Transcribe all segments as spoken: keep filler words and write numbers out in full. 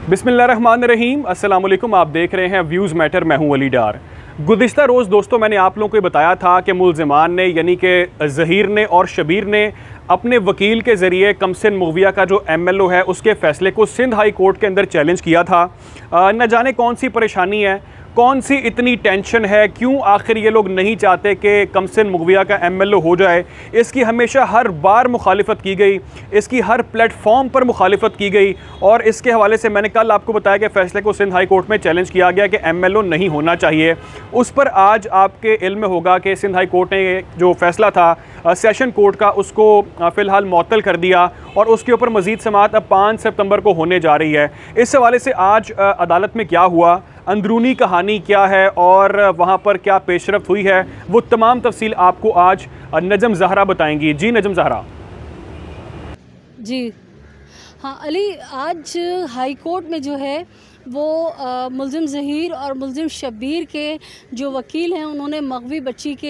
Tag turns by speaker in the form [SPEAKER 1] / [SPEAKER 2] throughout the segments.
[SPEAKER 1] बिस्मिल्लाहिर्रहमानिर्रहीम, अस्सलाम वालेकुम। आप देख रहे हैं व्यूज़ मैटर। मैं हूं अली डार। गुज़िश्ता रोज़ दोस्तों मैंने आप लोगों को बताया था कि मुल्ज़िमान ने यानी कि ज़हीर ने और शबीर ने अपने वकील के ज़रिए कमसिन मुग़विया का जो एम एल ओ है उसके फ़ैसले को सिंध हाई कोर्ट के अंदर चैलेंज किया था। न जाने कौन सी परेशानी है, कौन सी इतनी टेंशन है, क्यों आखिर ये लोग नहीं चाहते कि कमसिन मुग़विया का एम एल ओ हो जाए। इसकी हमेशा हर बार मुखालिफत की गई, इसकी हर प्लेटफॉर्म पर मुखालिफत की गई और इसके हवाले से मैंने कल आपको बताया कि फ़ैसले को सिंध हाई कोर्ट में चैलेंज किया गया कि एम एल ओ नहीं होना चाहिए। उस पर आज आपके इल्म में होगा कि सिंध हाई कोर्ट ने जो फ़ैसला था सेशन कोर्ट का उसको फ़िलहाल मुअत्तल कर दिया और उसके ऊपर मज़ीद समाअत अब पाँच सितंबर को होने जा रही है। इस हवाले से आज अदालत में क्या हुआ, अंदरूनी कहानी क्या है और वहाँ पर क्या पेशरफ्त हुई है, वो तमाम तफसील आपको आज नजम ज़हरा बताएंगी। जी नजम ज़हरा।
[SPEAKER 2] जी हाँ अली, आज हाई कोर्ट में जो है वो मुल्ज़िम ज़हीर और मुल्ज़िम शबीर के जो वकील हैं उन्होंने मग़वी बच्ची के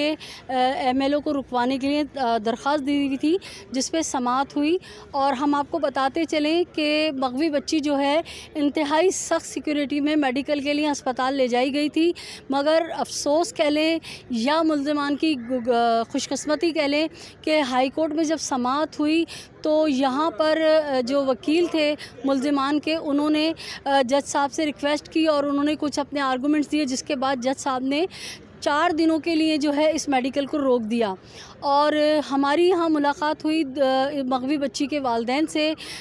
[SPEAKER 2] एम एल ओ को रुकवाने के लिए दरख्वास्त दी हुई थी, जिस पे समाअत हुई। और हम आपको बताते चलें कि मग़वी बच्ची जो है इंतहाई सख्त सिक्योरिटी में मेडिकल के लिए अस्पताल ले जाई गई थी, मगर अफसोस कह लें या मुल्ज़िमान की खुशकिस्मती कह लें कि हाई कोर्ट में जब समाअत हुई तो यहाँ पर जो वकील थे मुल्ज़िमान के, उन्होंने जज साहब से रिक्वेस्ट की और उन्होंने कुछ अपने आर्गूमेंट्स दिए, जिसके बाद जज साहब ने चार दिनों के लिए जो है इस मेडिकल को रोक दिया। और हमारी यहाँ मुलाकात हुई मग़वी बच्ची के वालिदैन से,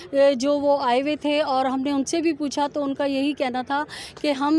[SPEAKER 2] जो वो आए हुए थे, और हमने उनसे भी पूछा तो उनका यही कहना था कि हम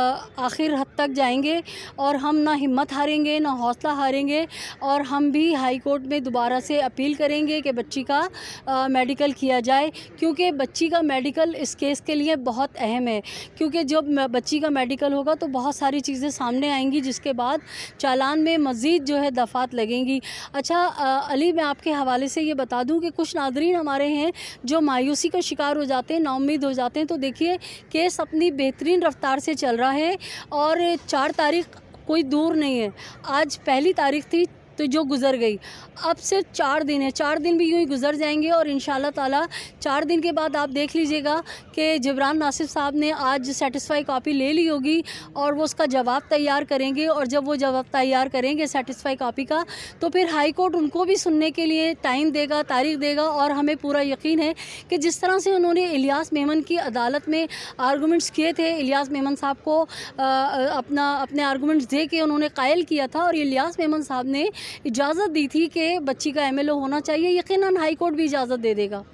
[SPEAKER 2] आखिर हद तक जाएंगे और हम ना हिम्मत हारेंगे ना हौसला हारेंगे और हम भी हाई कोर्ट में दोबारा से अपील करेंगे कि बच्ची का आ, मेडिकल किया जाए, क्योंकि बच्ची का मेडिकल इस केस के लिए बहुत अहम है। क्योंकि जब बच्ची का मेडिकल होगा तो बहुत सारी चीज़ें सामने आएंगी, जिसके बाद चालान में मज़ीद जो है दफ़ात लगेंगी। अच्छा अली, मैं आपके हवाले से ये बता दूं कि कुछ नादरीन हमारे हैं जो मायूसी का शिकार हो जाते हैं, नाउम्मीद हो जाते हैं। तो देखिए, केस अपनी बेहतरीन रफ्तार से चल रहा है और चार तारीख कोई दूर नहीं है। आज पहली तारीख थी तो जो गुज़र गई, अब सिर्फ चार दिन है, चार दिन भी यूँ ही गुज़र जाएंगे और इंशाल्लाह ताला चार दिन के बाद आप देख लीजिएगा कि जबरान नासिर साहब ने आज सेटिस्फाई कॉपी ले ली होगी और वो उसका जवाब तैयार करेंगे। और जब वो जवाब तैयार करेंगे सेटिस्फाई कॉपी का, तो फिर हाई कोर्ट उनको भी सुनने के लिए टाइम देगा, तारीख देगा। और हमें पूरा यकीन है कि जिस तरह से उन्होंने इलियास मेमन की अदालत में आर्गूमेंट्स किए थे, इलियास मेमन साहब को आ, अपना अपने आर्गूमेंट्स दे के उन्होंने कायल किया था और इलियास मेमन साहब ने इजाज़त दी थी कि बच्ची का एम एल ओ होना चाहिए, यकीनन हाई कोर्ट भी इजाज़त दे देगा।